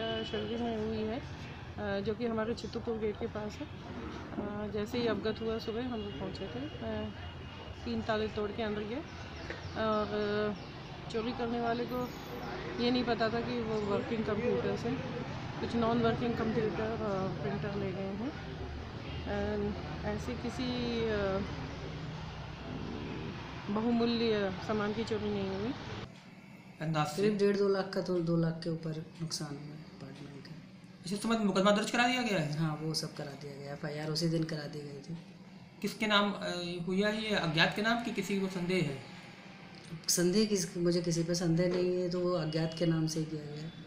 शर्गी में हुई है, जो कि हमारे चित्तूपुर गेट के पास है। जैसे ही अवगत हुआ सुबह हम लोग पहुँचे थे, 3 ताले तोड़ के अंदर गए और चोरी करने वाले को ये नहीं पता था कि वो वर्किंग कंप्यूटर से कुछ नॉन वर्किंग कंप्यूटर और प्रिंटर ले गए हैं। ऐसे किसी बहुमूल्य सामान की चोरी नहीं हुई। करीब 1.5-2 लाख का, तो 2 लाख के ऊपर नुकसान हुआ है अपार्टमेंट का। इसी समय मुकदमा दर्ज करा दिया गया है। हाँ, वो सब करा दिया गया, FIR उसी दिन करा दी गई थी। किसके नाम हुई है ये? अज्ञात के नाम की किसी को संदेह है? संदेह मुझे किसी पे संदेह नहीं है, तो वो अज्ञात के नाम से ही किया गया।